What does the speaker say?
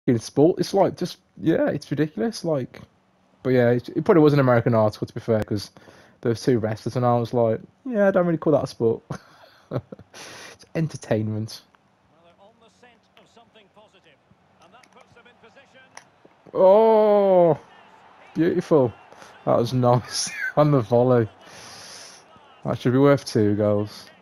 in sport. It's like just yeah, it's ridiculous. Like, but yeah, it probably was an American article to be fair, because there was two wrestlers, and I was like, yeah, I don't really call that a sport. It's entertainment. Well, they're on the scent of something positive, and that puts them in position. Oh, He's beautiful. That was nice on the volley. That should be worth two goals.